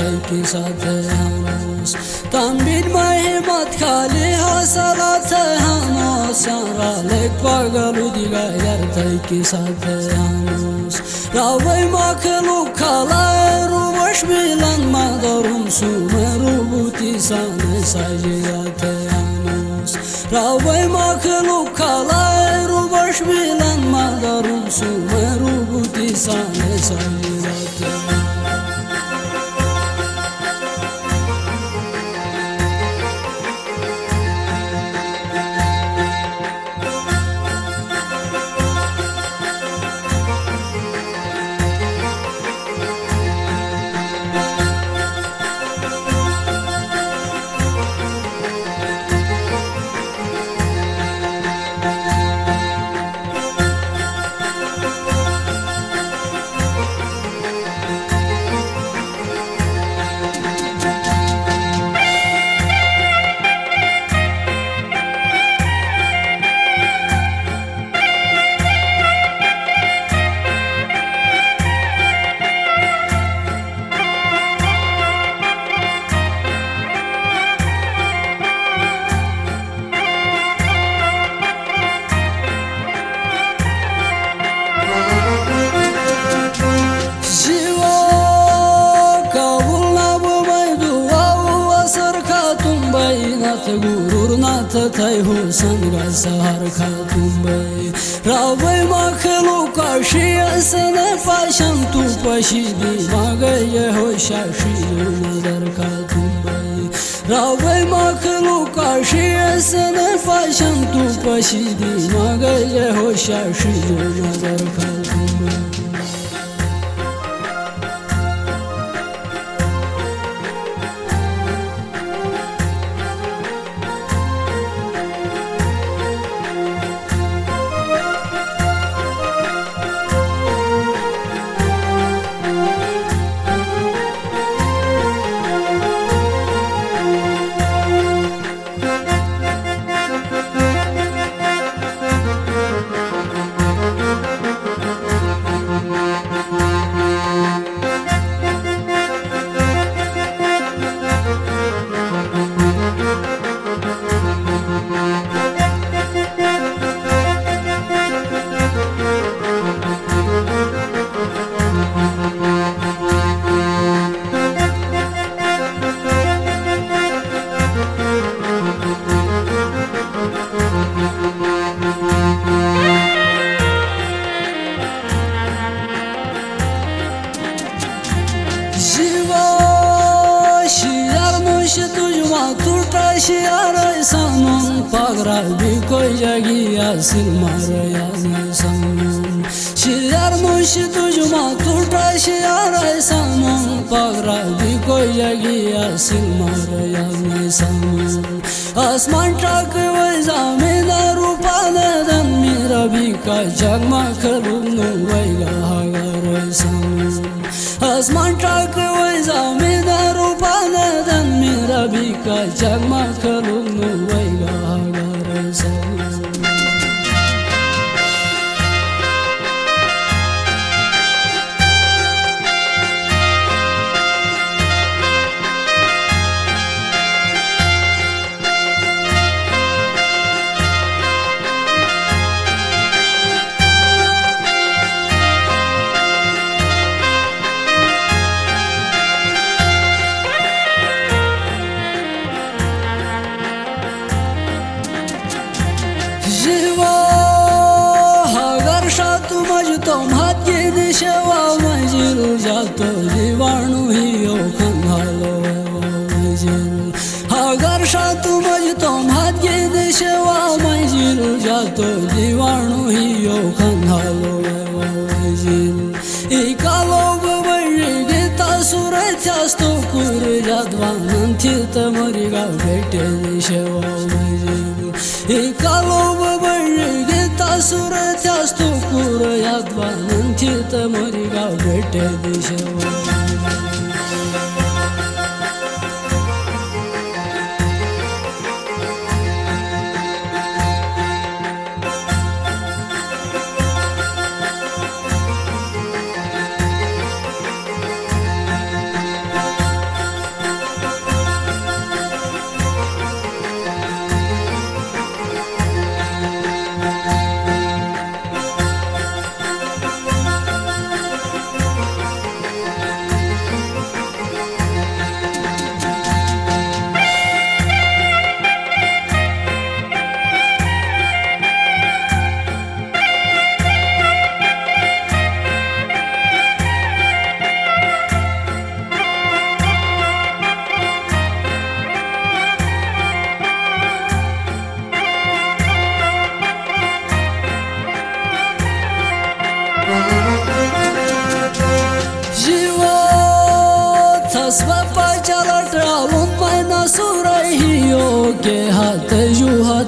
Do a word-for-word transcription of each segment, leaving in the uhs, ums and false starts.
تيكي ساتهانوس تنبيد ما همت خالي حسراتهانوس يارا لك بغلو ديغا يار تيكي ساتهانوس راوي ما كلو كالا روش بلان ما دارم سومرو بوتي سانه ساجياتهانوس راوي ما كلو كالا روش بلان ما دارم سومرو بوتي سانه ساجياتهانوس غرور ناتتايهو سنغا سهر خاتمبي راوي مخلوق شيء سنه فاشن تو پشيدي ماغي هو شاشي نظر خاتمبي راوي مخلوق شيء سنه فاشن تو پشيدي ماغي هو شاشي نظر خاتمبي Shiara sanon pagra bikoy jagiya silmar yani sanon Shiar mushi tujma turta shiara sanon pagra bikoy jagiya silmar yani sanon Asman tak vay zamina rupana dan mira bika jagma kalunu vayga hagar sanon Asman tak vay zamina rupana dan mira bika jagma kalunu vayga hagar sanon तुम हाथ ये दिशवा मजिरू जातो दीवाणु ही ओ खंधालो मजिरू अगर शा तुम तुम हाथ ये दिशवा मजिरू जातो दीवाणु ही ओ खंधालो मजिरू इकालो बबरी गीता सुरत्यास्तो कुर जादवानं थित मरिगा बेटे दिशवा मजिरू इकालो बबरी गीता सुरत्यास्तो कुर जादवानं थित मरिगा बेटे दिशवा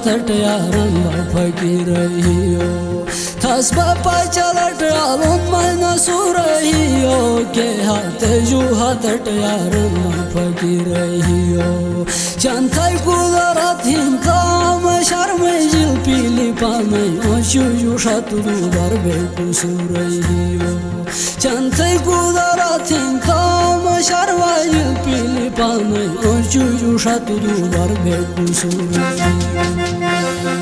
hatert yaran var fakirhiyo tas bapa chalat alon mana surhiyo ke hat ju hatert yaran var fakirhiyo chantai kudaratin kam sharme jil pili panai oshu ju shatu darbe kusurhiyo chantai kudaratin kam sharme jil pili panai oshu ju shatu darbe kusurhiyo